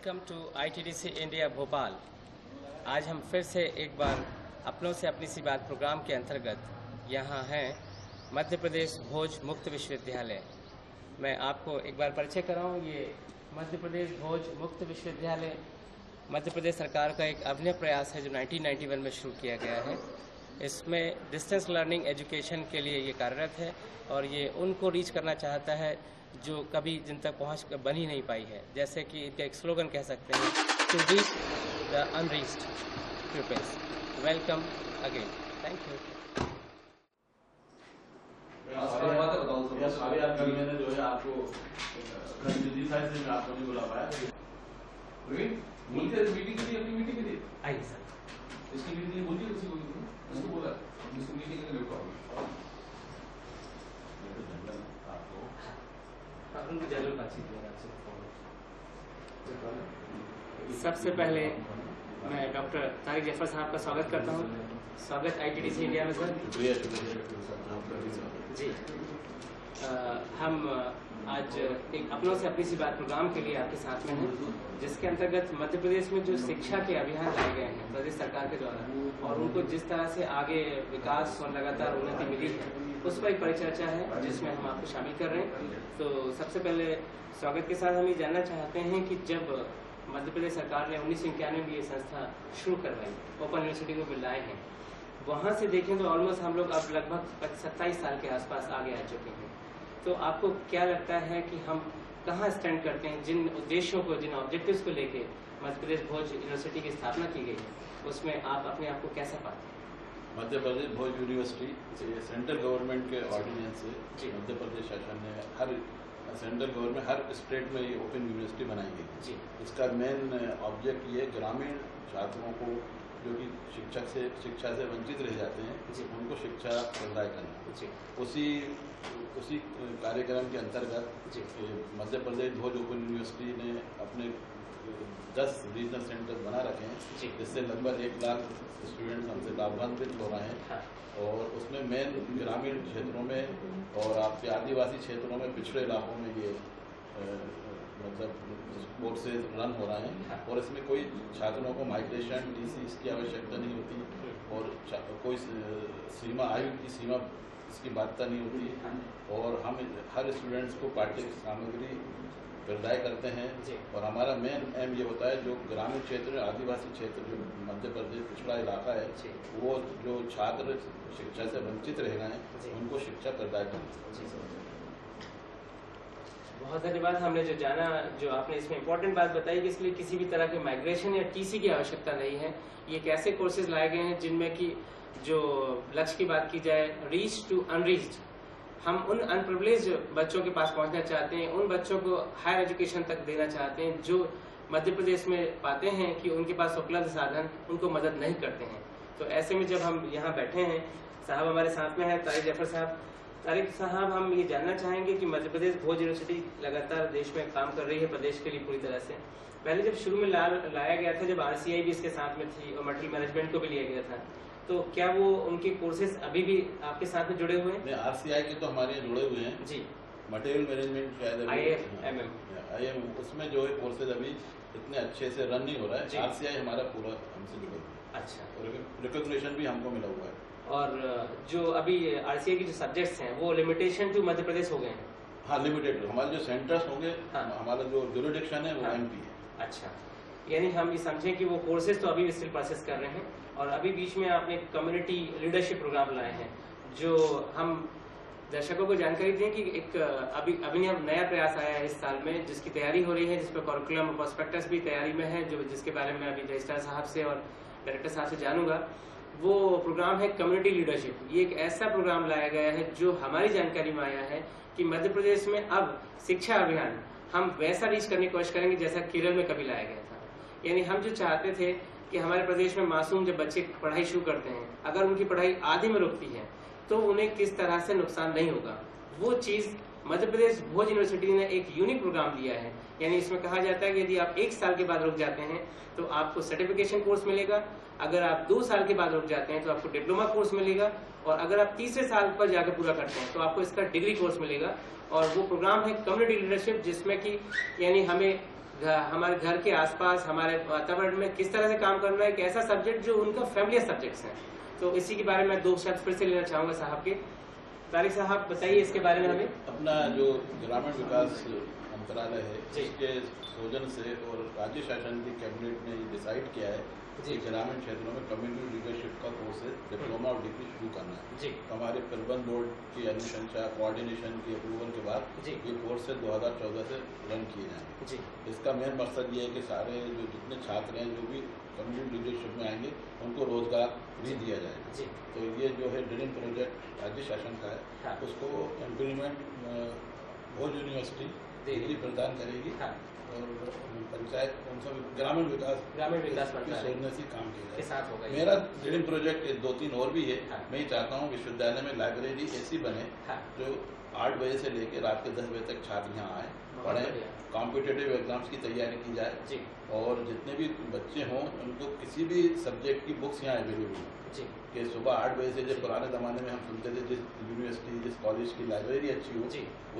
Welcome to ITDC India Bhopal. आज हम फिर से एक बार अपनों से अपनी सी बात प्रोग्राम के अंतर्गत यहाँ हैं मध्य प्रदेश भोज मुक्त विश्वविद्यालय। मैं आपको एक बार परिचय कराऊँ। ये मध्य प्रदेश भोज मुक्त विश्वविद्यालय मध्य प्रदेश सरकार का एक अभिनव प्रयास है जो 1991 में शुरू किया गया है। इसमें डिस्टेंस लर्निंग एजुकेशन के लिए ये कार्यरत है और ये उनको रीच करना चाहता है जो कभी जिन तक पहुंच बन ही नहीं पाई है। जैसे कि इनका एक स्लोगन कह सकते हैं, to reach the unreached peoples. Welcome again, thank you. सारे आदमी मैंने जो है आपको आपको नहीं बुला पाया। बोलते मीटिंग के लिए अपनी मीटिंग के लिए आइए सर। इसकी मीटिंग के लिए बोलिए किसी को उसको बोला इसको मीटिंग के लिए लेकर आओ। सबसे पहले मैं डॉक्टर तारिक जफर साहब का स्वागत करता हूँ। स्वागत ITDC इंडिया में सर। जी हम आज एक अपनों से अपनी सी बात प्रोग्राम के लिए आपके साथ में हैं, जिसके अंतर्गत मध्य प्रदेश में जो शिक्षा के अभियान लाए गए हैं प्रदेश सरकार के द्वारा और उनको जिस तरह से आगे विकास और लगातार उन्नति मिली है उस पर एक परिचर्चा है जिसमें हम आपको शामिल कर रहे हैं। तो सबसे पहले स्वागत के साथ हम ये जानना चाहते हैं कि जब मध्य प्रदेश सरकार ने 1991 में ये संस्था शुरू करवाई, ओपन यूनिवर्सिटी को बुलाए हैं, वहाँ से देखें तो ऑलमोस्ट हम लोग अब लगभग 27 साल के आसपास आगे आ चुके हैं। तो आपको क्या लगता है कि हम कहाँ स्टैंड करते हैं, जिन उद्देश्यों को, जिन ऑब्जेक्टिव्स को लेके मध्य प्रदेश भोज यूनिवर्सिटी की स्थापना की गई है, उसमें आप अपने आप को कैसा पाते हैं? Madhya Pradesh Bhoj university central government के ऑर्डिनेंस से मध्य प्रदेश शासन ने हर सेंट्रल गवर्नमेंट हर स्टेट में ये ओपन यूनिवर्सिटी बनाई गई जी। इसका मेन ऑब्जेक्ट ये ग्रामीण छात्रों को जो कि शिक्षा से वंचित रह जाते हैं उनको शिक्षा प्रदान करना। उसी कार्यक्रम के अंतर्गत मध्य प्रदेश भोज ओपन यूनिवर्सिटी ने अपने 10 रीजनल सेंटर बना रखे हैं, जिससे लगभग 1 लाख स्टूडेंट्स हमसे लाभान्वित हो रहे हैं। और उसमें मेन ग्रामीण क्षेत्रों में और आपके आदिवासी क्षेत्रों में, पिछड़े इलाकों में ये मतलब कोर्सेज रन हो रहे हैं। और इसमें कोई छात्रों को माइग्रेशन TC इसकी आवश्यकता नहीं होती और कोई सीमा आयु की सीमा इसकी बाध्यता नहीं होती। और हम हर स्टूडेंट्स को पाठ्य सामग्री प्रदाय करते हैं। और हमारा मेन एम ये होता है जो ग्रामीण क्षेत्र, आदिवासी क्षेत्र, जो मध्य प्रदेश पिछड़ा इलाका है, वो जो छात्र शिक्षा से वंचित रह गए हैं उनको शिक्षा प्रदाय करना। बहुत धन्यवाद। हमने जो जाना, जो आपने इसमें इम्पोर्टेंट बात बताई कि इसलिए किसी भी तरह के माइग्रेशन या TC की आवश्यकता नहीं है। ये एक ऐसे कोर्सेज लाए गए हैं जिनमें कि जो लक्ष्य की बात की जाए, रीच टू अनरीच्ड, हम उन अनप्रिविलेज्ड बच्चों के पास पहुंचना चाहते हैं, उन बच्चों को हायर एजुकेशन तक देना चाहते हैं जो मध्य प्रदेश में पाते हैं कि उनके पास उपलब्ध साधन उनको मदद नहीं करते हैं। तो ऐसे में जब हम यहाँ बैठे हैं, साहब हमारे साथ में है तारिक जफर साहब। तारिक साहब, हम ये जानना चाहेंगे कि मध्य प्रदेश भोज यूनिवर्सिटी लगातार देश में काम कर रही है प्रदेश के लिए पूरी तरह से। पहले जब शुरू में लाया गया था, जब RCI भी इसके साथ में थी और मटेरियल मैनेजमेंट को भी लिया गया था, तो क्या वो उनके कोर्सेज अभी भी आपके साथ में जुड़े हुए हैं? RCI के तो हमारे जुड़े हुए हैं जी। मटेरियल मैनेजमेंट IIM उसमें जो है कोर्सेज अभी इतने अच्छे से रन नहीं हो रहा है। RCI हमारा पूरा हमसे जुड़ा हुआ है। अच्छा, रिकॉग्निशन भी हमको मिला हुआ है। और जो अभी RCI की जो सब्जेक्ट्स हैं वो लिमिटेशन टू मध्य प्रदेश हो गए हैं? हाँ, लिमिटेड। हमारे जो सेंटर्स होंगे, हमारा जो जुरिडिक्शन है वो MP है। अच्छा, यानी हम ये समझें कि वो कोर्सेज तो अभी स्टिल प्रोसेस कर रहे हैं। और अभी बीच में आपने कम्युनिटी लीडरशिप प्रोग्राम लाए हैं, जो हम दर्शकों को जानकारी दें कि एक अभी नया प्रयास आया है इस साल में, जिसकी तैयारी हो रही है, जिस पर करिकुलम और प्रोस्पेक्टस भी तैयारी में है, जो जिसके बारे में अभी रजिस्ट्रार साहब से और डायरेक्टर साहब से जानूंगा। वो प्रोग्राम है कम्युनिटी लीडरशिप। ये एक ऐसा प्रोग्राम लाया गया है जो हमारी जानकारी में आया है कि मध्य प्रदेश में अब शिक्षा अभियान हम वैसा रीच करने की कोशिश करेंगे जैसा केरल में कभी लाया गया था। यानी हम जो चाहते थे कि हमारे प्रदेश में मासूम जब बच्चे पढ़ाई शुरू करते हैं, अगर उनकी पढ़ाई आधी में रुकती है तो उन्हें किस तरह से नुकसान नहीं होगा, वो चीज मध्य प्रदेश भोज यूनिवर्सिटी ने एक यूनिक प्रोग्राम दिया है। यानी इसमें कहा जाता है कि यदि आप 1 साल के बाद रुक जाते हैं तो आपको सर्टिफिकेशन कोर्स मिलेगा, अगर आप 2 साल के बाद रुक जाते हैं तो आपको डिप्लोमा कोर्स मिलेगा, और अगर आप तीसरे साल पर जाकर पूरा करते हैं तो आपको इसका डिग्री कोर्स मिलेगा। और वो प्रोग्राम है कम्युनिटी लीडरशिप, जिसमें कि यानी हमें हमारे घर के आसपास हमारे वातावरण में किस तरह से काम करना है, एक ऐसा सब्जेक्ट जो उनका फैमिलियर सब्जेक्ट्स हैं। तो इसी के बारे में 2 शब्द फिर से लेना चाहूँगा साहब के। तारिक साहब बताइए इसके बारे में हमें। अपना जो ग्रामीण विकास मंत्रालय है इसके सौजन से और राज्य शासन की कैबिनेट ने डिसाइड किया है कि ग्रामीण क्षेत्रों में कम्युनिटी लीडरशिप का कोर्सेज डिप्लोमा और डिग्री शुरू करना है। तो हमारे प्रबंध बोर्ड की अनुशंसा कोऑर्डिनेशन की अप्रूवल के बाद ये कोर्सेज 2014 से रन किए जाएंगे। इसका मेन मकसद ये है कि सारे जो जितने छात्र हैं जो भी कम्युनिटी लीडरशिप में आएंगे उनको रोजगार भी दिया जाएगा। तो ये जो है ड्रीम प्रोजेक्ट राज्य शासन का है, उसको इम्प्लीमेंट भोज यूनिवर्सिटी डिग्री प्रदान करेगी और पंचायत ग्रामीण विकास सोचने से काम किया साथ होगा। मेरा ड्रीम प्रोजेक्ट 2-3 और भी है। मैं ये चाहता हूँ विश्वविद्यालय में लाइब्रेरी ऐसी बने जो 8 बजे से लेकर रात के 10 बजे तक छात्र यहाँ आए, पढ़ें, कॉम्पिटिटिव एग्जाम्स की तैयारी की जाए और जितने भी बच्चे हों उनको किसी भी सब्जेक्ट की बुक्स यहाँ अवेलेबल हो कि सुबह 8 बजे से जब पुराने ज़माने में हम सुनते थे जिस यूनिवर्सिटी जिस कॉलेज की लाइब्रेरी अच्छी हो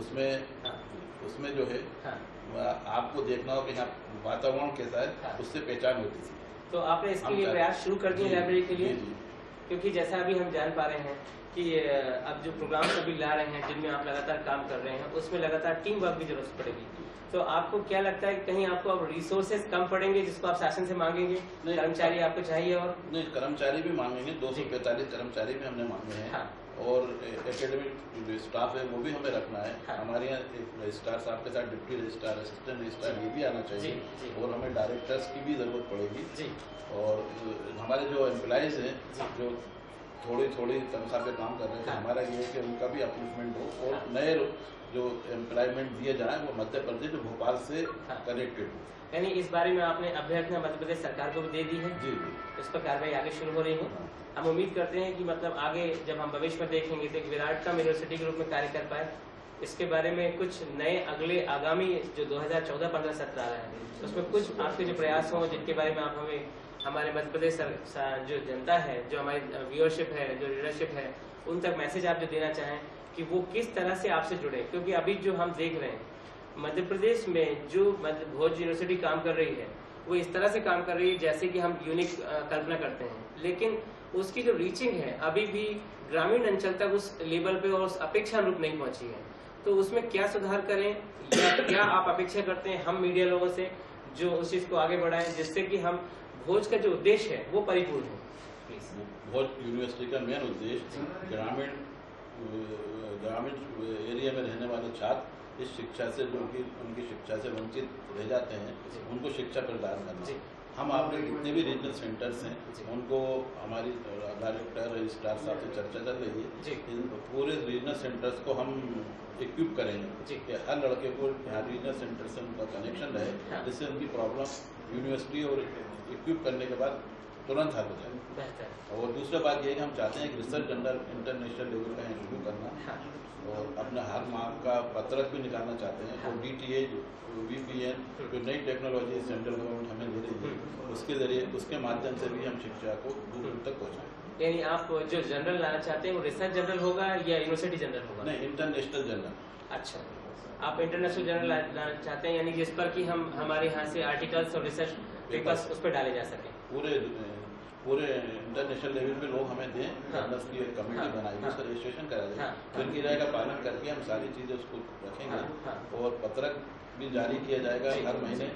उसमें जो है आपको देखना हो कि यहाँ वातावरण कैसा है, उससे पहचान होती थी। तो आपने इसके लिए प्रयास शुरू कर दिए लाइब्रेरी के लिए? क्योंकि जैसा अभी हम जान पा रहे हैं कि अब जो प्रोग्राम अभी ला रहे हैं जिनमें आप लगातार काम कर रहे हैं उसमें लगातार टीम वर्क की जरूरत पड़ेगी। तो आपको क्या लगता है कहीं आपको अब रिसोर्सेज कम पड़ेंगे जिसको आप शासन से मांगेंगे? कर्मचारी आपको चाहिए? और नहीं, कर्मचारी भी मांगेंगे, 245 कर्मचारी भी हमने मांगे हैं। और एकेडमिक जो स्टाफ है वो भी हमें रखना है। हमारे यहाँ एक रजिस्ट्रार साहब के साथ डिप्टी रजिस्ट्रार, असिस्टेंट रजिस्ट्रार ये भी आना चाहिए और हमें डायरेक्टर्स की भी जरूरत पड़ेगी। और हमारे जो एम्प्लॉइज हैं जो थोड़ी तनख्वाह पे काम कर रहे हैं, हमारा ये है कि उनका भी अपलिफ्टमेंट हो और नए जो एम्प्लॉयमेंट दिए जाए वो मध्य प्रदेश भोपाल से कनेक्टेड हो। यानी इस बारे में आपने अभ्यर्थना मध्य प्रदेश सरकार को भी दे दी है? जी। इस पर कार्रवाई आगे शुरू हो रही है। हम उम्मीद करते हैं कि मतलब आगे जब हम भविष्य में देखेंगे तो एक विराटनगर यूनिवर्सिटी के रूप में कार्य कर पाए। इसके बारे में कुछ नए अगले आगामी जो 2014-15 आ रहा है उसमें कुछ आपके जो प्रयास हों जिनके बारे में आप हमें हमारे मध्य प्रदेश जो जनता है, जो हमारी व्यूअरशिप है, जो लीडरशिप है, उन तक मैसेज आप जो देना चाहें कि वो किस तरह से आपसे जुड़े। क्योंकि अभी जो हम देख रहे हैं मध्य प्रदेश में जो भोज यूनिवर्सिटी काम कर रही है वो इस तरह से काम कर रही है जैसे कि हम यूनिक कल्पना करते हैं, लेकिन उसकी जो रीचिंग है अभी भी ग्रामीण अंचल तक उस लेवल पे और उस अपेक्षा अनुरूप नहीं पहुंची है। तो उसमें क्या सुधार करें या क्या आप अपेक्षा करते हैं हम मीडिया लोगों से जो उस चीज को आगे बढ़ाएं जिससे कि हम भोज का जो उद्देश्य है वो परिपूर्ण हो? भोज यूनिवर्सिटी का मेन उद्देश्य ग्रामीण एरिया में रहने वाले छात्र इस शिक्षा से जो कि उनकी शिक्षा से वंचित रह जाते हैं उनको शिक्षा प्रदान करना। हम आपके जितने भी रीजनल सेंटर्स हैं उनको हमारी डायरेक्टर रजिस्ट्रार साहब से चर्चा चल रही है। इन पूरे रीजनल सेंटर्स को हम इक्विप करेंगे कि हर लड़के को यहाँ रीजनल सेंटर से उनका कनेक्शन रहे जिससे उनकी प्रॉब्लम यूनिवर्सिटी और इक्विप करने के बाद तुरंत हल हो जाए। और दूसरा बात यह है कि हम चाहते हैं कि रिसर्च जर्नल इंटरनेशनल लेवल का यहाँ शुरू करना और अपना हर माह का पत्रक भी निकालना चाहते हैं। और DTA VPN जो नई टेक्नोलॉजी सेंट्रल गवर्नमेंट हमें दे रही है उसके जरिए उसके माध्यम से भी हम शिक्षा को दूर दूर तक पहुँचाएं। यानी आप जो जनरल लाना चाहते हैं वो रिसर्च जनरल होगा या यूनिवर्सिटी जनरल होगा? नहीं, इंटरनेशनल जनरल। अच्छा, आप इंटरनेशनल जनरल लाना चाहते हैं यानी जिस पर कि हम हमारे यहाँ से आर्टिकल्स और रिसर्च पेपर्स उस पर डाले जा सके। पूरे इंटरनेशनल लेवल पे लोग हमें दें, जर्नल्स की एक कमेटी बनाएगी, उसका रजिस्ट्रेशन करा जाए, उनकी राय का पालन करके हम सारी चीजें उसको रखेंगे। और पत्रक भी जारी किया जाएगा हर महीने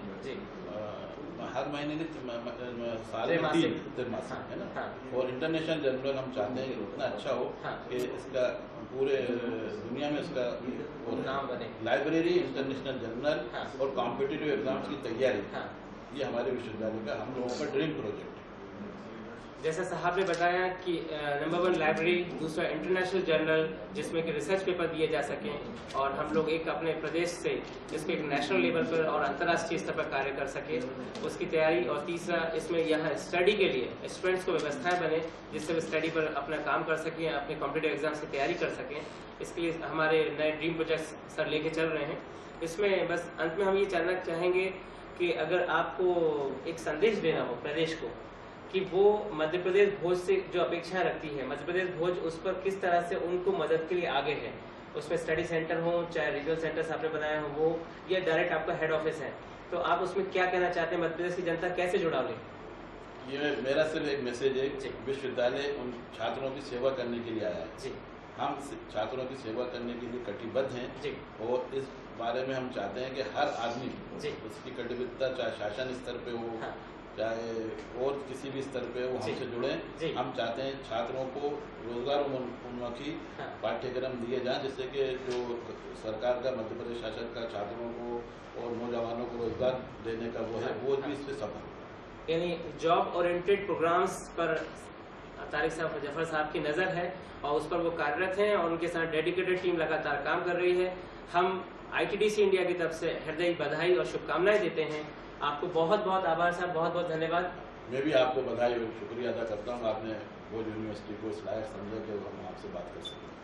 साल में 3 मास है ना। और इंटरनेशनल जर्नल हम चाहते हैं कि इतना अच्छा हो कि इसका पूरे दुनिया में इसका नाम बने। लाइब्रेरी, इंटरनेशनल जर्नल और कॉम्पिटिटिव एग्जाम्स की तैयारी, ये हमारे विश्वविद्यालय का हम लोगों का ड्रीम प्रोजेक्ट है। जैसा साहब ने बताया कि नंबर 1 लाइब्रेरी, दूसरा इंटरनेशनल जर्नल जिसमें कि रिसर्च पेपर दिए जा सकें और हम लोग एक अपने प्रदेश से इसको एक नेशनल लेवल पर और अंतर्राष्ट्रीय स्तर पर कार्य कर सके उसकी तैयारी। और तीसरा इसमें यहाँ स्टडी के लिए स्टूडेंट्स को व्यवस्थाएं बने जिससे वे स्टडी पर अपना काम कर सकें, अपने कॉम्पिटिटिव एग्जाम्स की तैयारी कर सकें। इसके लिए हमारे नए ड्रीम प्रोजेक्ट सर लेके चल रहे हैं। इसमें बस अंत में हम ये जानना चाहेंगे कि अगर आपको एक संदेश देना हो प्रदेश को कि वो मध्य प्रदेश भोज से जो अपेक्षा रखती है, मध्य प्रदेश भोज उस पर किस तरह से उनको मदद के लिए आगे है, उसमें स्टडी सेंटर हो चाहे रीजनल सेंटर्स आपने बनाए हो वो या डायरेक्ट आपका हेड ऑफिस है, तो आप उसमें क्या कहना चाहते हैं? मध्य प्रदेश की जनता कैसे जुड़ाव ले? ये मेरा सिर्फ एक मैसेज है, विश्वविद्यालय उन छात्रों की सेवा करने के लिए आया है। हम छात्रों की सेवा करने के लिए कटिबद्ध हैं और इस बारे में हम चाहते हैं कि हर आदमी उसकी कटिबद्धता, चाहे शासन स्तर पे हो, हाँ। चाहे और किसी भी स्तर पे वो हमसे जुड़े। हम चाहते हैं छात्रों को रोजगार उन्मुखी हाँ। पाठ्यक्रम दिए जाएं, जिससे कि जो सरकार का, मध्य प्रदेश शासन का छात्रों को और नौजवानों को रोजगार देने का वो है, वो भी इससे सफल हो। यानी जॉब ओरिएंटेड प्रोग्राम्स पर तारिक जफर साहब की नज़र है और उस पर वो कार्यरत हैं और उनके साथ डेडिकेटेड टीम लगातार काम कर रही है। हम ITDC इंडिया की तरफ से हृदय बधाई और शुभकामनाएं देते हैं। आपको बहुत बहुत आभार साहब, बहुत बहुत धन्यवाद। मैं भी आपको बधाई और शुक्रिया अदा करता हूँ, आपने भोज यूनिवर्सिटी को इस लायक समझा कि हम आपसे बात कर सकें।